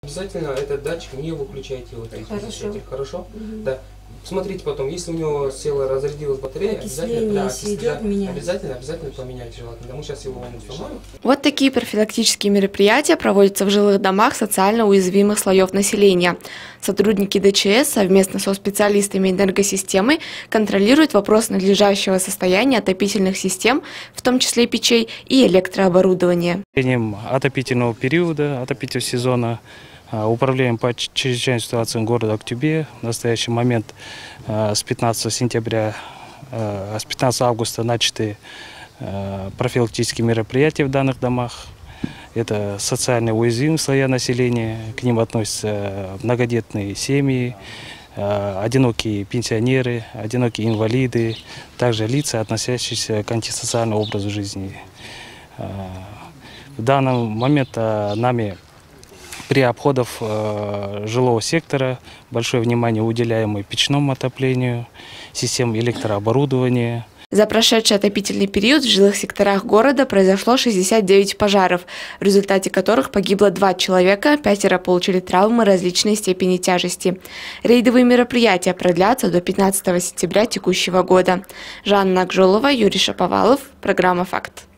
Обязательно этот датчик не выключайте вот эти. Хорошо? Да. Смотрите потом, если у него села, разрядилась батарея, обязательно поменять желательно. Мы сейчас его установим. Вот такие профилактические мероприятия проводятся в жилых домах социально уязвимых слоев населения. Сотрудники ДЧС совместно со специалистами энергосистемы контролируют вопрос надлежащего состояния отопительных систем, в том числе печей и электрооборудования. Отопительного периода, отопительного сезона управляем по чрезвычайным ситуациям города Актюбе. В настоящий момент с 15 августа начаты профилактические мероприятия в данных домах. Это социально уязвимые слои населения, к ним относятся многодетные семьи, одинокие пенсионеры, одинокие инвалиды, также лица, относящиеся к антисоциальному образу жизни. В данный момент нами при обходах жилого сектора большое внимание уделяем печному отоплению, системам электрооборудования. За прошедший отопительный период в жилых секторах города произошло 69 пожаров, в результате которых погибло 2 человека, 5 получили травмы различной степени тяжести. Рейдовые мероприятия продлятся до 15 сентября текущего года. Жанна Акжолова, Юрий Шаповалов, программа «Факт».